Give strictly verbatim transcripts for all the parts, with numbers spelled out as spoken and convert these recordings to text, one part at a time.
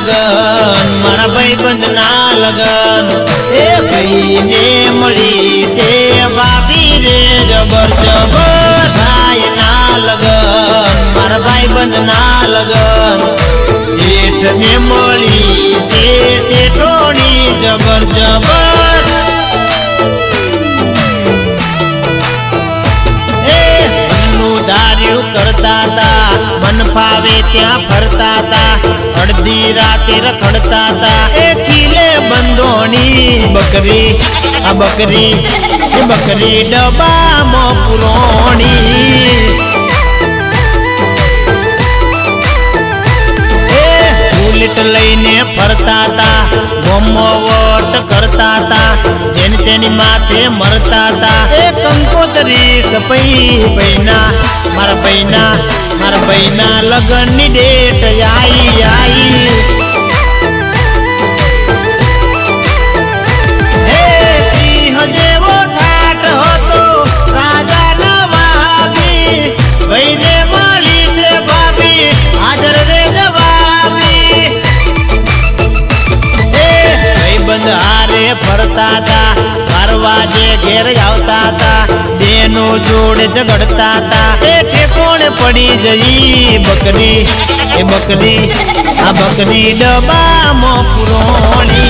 लगन मारा भाईबंध ना लगन ए भाई ने मળી से भाभी रे जबर जबर भाई ना लगन मारा भाईबंध ना लगन सेठ ने मળી से सेठोनी जबर जबर दारू करता था मन फावे त्या फरता था अर्धी राते रखड़ता था ए खिले बंदोनी बकरी आ बकरी ए बकरी डब्बा मो पुरोनी ए बुलेट लईने फरता था गोमो वोट करता था जेन तेनी माथे मरता था ए कंकोतरी सपई बैना मारा बैना मारा बैना लगन नी डेट आई आई हे सिंह जेवो ठाट होतो राजा नवाबी बैने मળી से भाभी हाजर रे जवाबी हे भाईबंध हारे फरता था दरवाजे घेर आवता था बेनो जोड़े झगड़ता था ठेकोने पड़ी जई बकरी ए बकरी आ बकरी डब्बा मो पुरोनी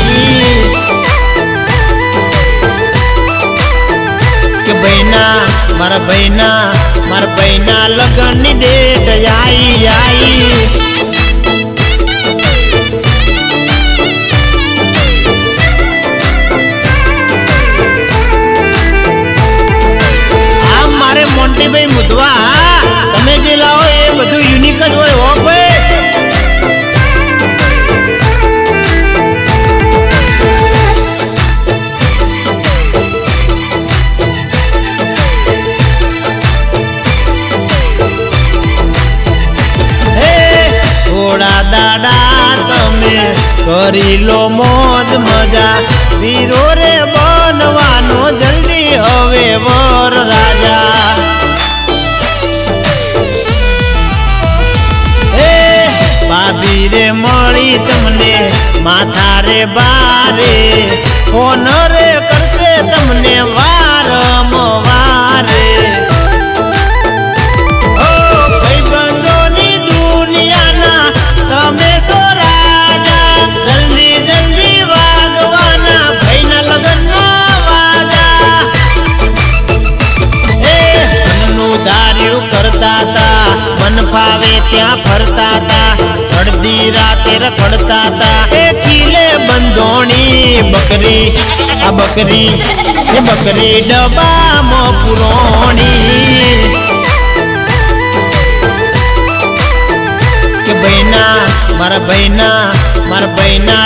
के बैना मारा बैना मारा बैना लगन नी डेट आई आई मोंटी भाई मुदवा तमे जे लाओ ए बधु यूनिक ज होय हो भाई हे थोड़ा दादा तमे करी लो मौज मजा वीरो रे बनवानो जल्दी हवे वर राजा भाभी रे मળી तमने माथा रे बारे फोन रे करसे तमने वारम वारे ओ भाईबंधोनी दुनिया ना तमे सो राजा जल्दी जल्दी वागवाना भाईना लगन ना वाजा ए मननु दारू करता था मन फावे त्या फरता था अर्धी राते रखड़ता था ए खिले बंदोनी बकरी आ बकरी ए बकरी डब्बा मो पुरोनी के बैना मारा बैना मारा बैना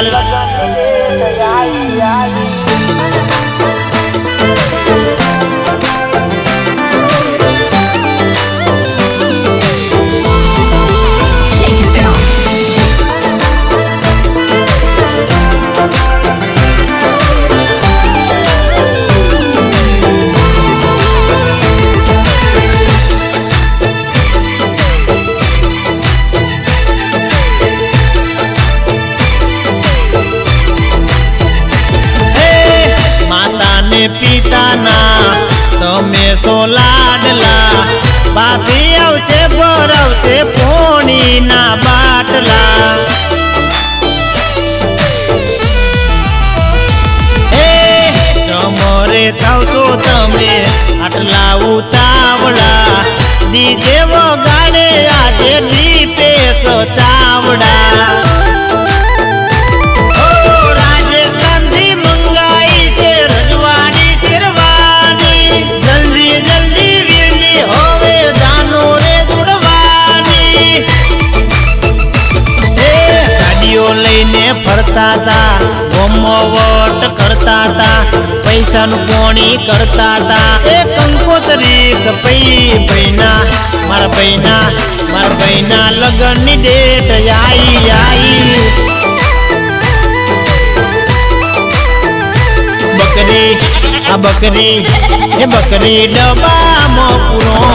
पिता ना तमे सो लाडला भाभी आवसे बरव से पोणी ना बाटला ए चमरे थावसो तमे आटला उतावड़ा डीजे वगाड़े आजे दीपेश चावड़ा फरता था गोमो वोट करता था पैसा नु कोणी करता था ए कंकोतरी सपई बैना मारा बैना मारा बैना लगन नी डेट आई आई बकरी आ बकरी ए बकरी डब्बा मो पुरो